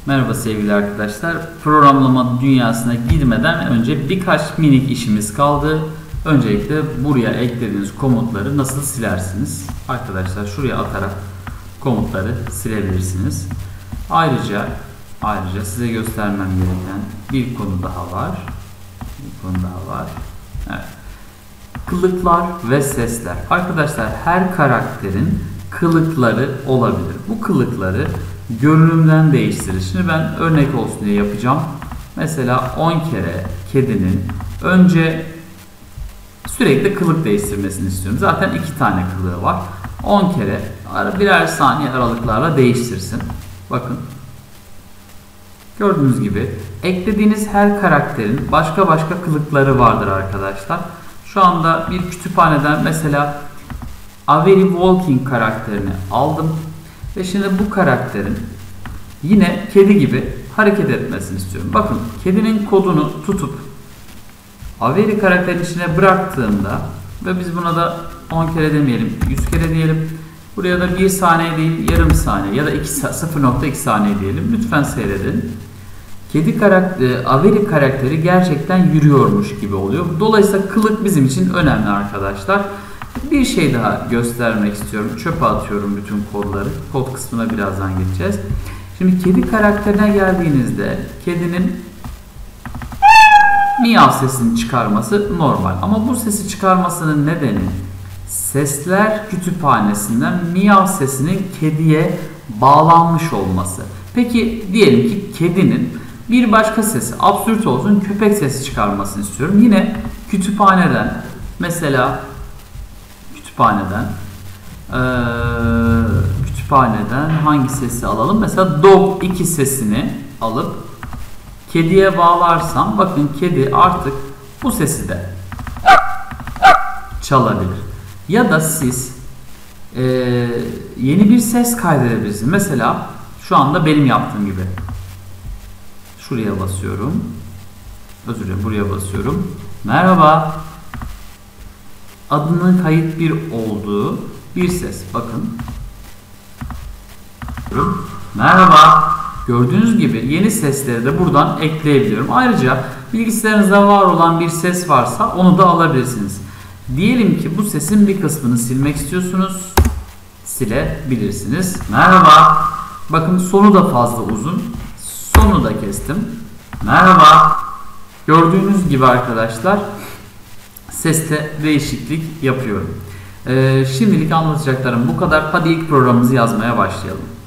Merhaba sevgili arkadaşlar. Programlama dünyasına girmeden önce birkaç minik işimiz kaldı. Öncelikle buraya eklediğiniz komutları nasıl silersiniz? Arkadaşlar şuraya atarak komutları silebilirsiniz. Ayrıca size göstermem gereken bir konu daha var. Evet. Kılıklar ve sesler. Arkadaşlar her karakterin kılıkları olabilir. Bu kılıkları görünümden değiştirir. Şimdi ben örnek olsun diye yapacağım. Mesela 10 kere kedinin önce sürekli kılık değiştirmesini istiyorum. Zaten 2 tane kılığı var. 10 kere birer saniye aralıklarla değiştirsin. Bakın. Gördüğünüz gibi eklediğiniz her karakterin başka kılıkları vardır arkadaşlar. Şu anda bir kütüphaneden mesela Avery Walking karakterini aldım. Ve şimdi bu karakterin yine kedi gibi hareket etmesini istiyorum. Bakın kedinin kodunu tutup Avery karakterin içine bıraktığımda ve biz buna da 10 kere demeyelim 100 kere diyelim. Buraya da 1 saniye değil yarım saniye ya da 0.2 saniye diyelim. Lütfen seyredin. Avery karakteri gerçekten yürüyormuş gibi oluyor. Dolayısıyla kılık bizim için önemli arkadaşlar. Bir şey daha göstermek istiyorum. Çöpe atıyorum bütün kodları. Kod kısmına birazdan geçeceğiz. Şimdi kedi karakterine geldiğinizde kedinin miyav sesini çıkarması normal. Ama bu sesi çıkarmasının nedeni sesler kütüphanesinden miyav sesinin kediye bağlanmış olması. Peki diyelim ki kedinin bir başka sesi absürt olsun köpek sesi çıkarmasını istiyorum. Yine kütüphaneden mesela kütüphaneden hangi sesi alalım? Mesela dog 2 sesini alıp kediye bağlarsam bakın kedi artık bu sesi de çalabilir. Ya da siz yeni bir ses kaydedebilirsiniz. Mesela şu anda benim yaptığım gibi. Şuraya basıyorum. Özür dilerim, buraya basıyorum. Merhaba. Adının kayıt bir olduğu bir ses. Bakın. Merhaba. Gördüğünüz gibi yeni sesleri de buradan ekleyebiliyorum. Ayrıca bilgisayarınızda var olan bir ses varsa onu da alabilirsiniz. Diyelim ki bu sesin bir kısmını silmek istiyorsunuz. Silebilirsiniz. Merhaba. Bakın sonu da fazla uzun. Sonu da kestim. Merhaba. Gördüğünüz gibi arkadaşlar seste değişiklik yapıyorum. Şimdilik anlatacaklarım bu kadar. Hadi ilk programımızı yazmaya başlayalım.